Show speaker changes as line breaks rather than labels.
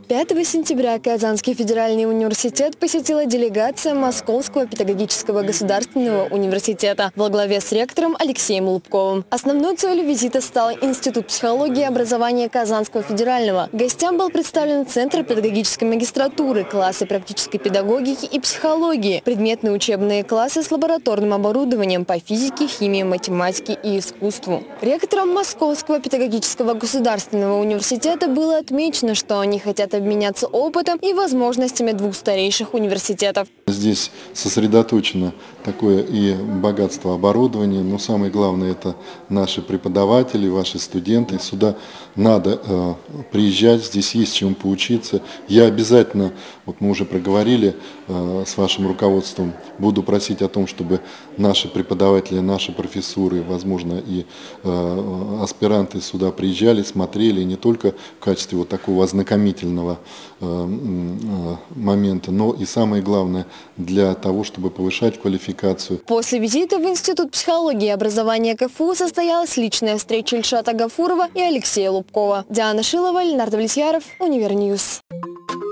5 сентября Казанский федеральный университет посетила делегация Московского педагогического государственного университета во главе с ректором Алексеем Лубковым. Основной целью визита стал Институт психологии и образования Казанского федерального. Гостям был представлен Центр педагогической магистратуры, классы практической педагогики и психологии, предметные учебные классы с лабораторным оборудованием по физике, химии, математике и искусству. Ректором Московского педагогического государственного университета было отмечено, что они хотят обменяться опытом и возможностями двух старейших университетов.
Здесь сосредоточено такое и богатство оборудования, но самое главное — это наши преподаватели, ваши студенты. Сюда надо приезжать, здесь есть чему поучиться. Я обязательно, вот мы уже проговорили с вашим руководством, буду просить о том, чтобы наши преподаватели, наши профессуры, возможно, и аспиранты сюда приезжали, смотрели не только в качестве вот такого ознакомительного момента, но и самое главное для того, чтобы повышать квалификацию.
После визита в Институт психологии и образования КФУ состоялась личная встреча Ильшата Гафурова и Алексея Лубкова. Диана Шилова, Ленардо Влесьяров, Универньюз.